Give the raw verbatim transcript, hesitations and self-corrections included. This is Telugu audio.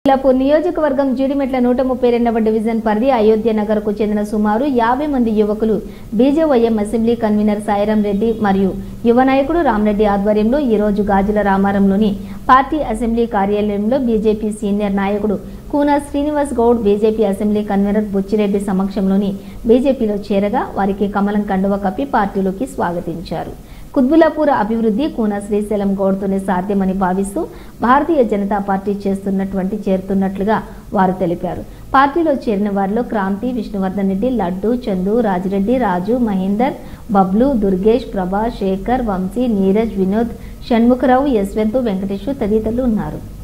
కొల్లాపూర్ నియోజకవర్గం జీడిమెట్ల నూట ముప్పై రెండవ డివిజన్ పరిధి అయోధ్య నగర్ కు చెందిన సుమారు యాభై మంది యువకులు BJYM assembly convenor Sairam Reddy మరియు యువ నాయకుడు రామరెడ్డి ఆధ్వర్యంలో ఈ రోజు గాజుల రామారంలోని పార్టీ అసెంబ్లీ కార్యాలయంలో బీజేపీ సీనియర్ నాయకుడు Koona Srinivas Goud BJP assembly convenor Buchireddy సమక్షంలోని బీజేపీలో చేరగా వారికి కమలం కండువ కప్పి పార్టీలోకి స్వాగతించారు. కుత్బుల్లాపూర్ అభివృద్ధి కూన శ్రీశైలం గౌడ్తోనే సాధ్యమని భావిస్తూ భారతీయ జనతా పార్టీ చేస్తున్నటువంటి చేరుతున్నట్లుగా వారు తెలిపారు. పార్టీలో చేరిన వారిలో క్రాంతి, విష్ణువర్ధన్ రెడ్డి, లడ్డు, చందు, రాజిరెడ్డి, రాజు, మహేందర్, బబ్లు, దుర్గేష్, ప్రభా, శేఖర్, వంశీ, నీరజ్, వినోద్, షణ్ముఖరావు, యశ్వంత్, వెంకటేష్ తదితరులు ఉన్నారు.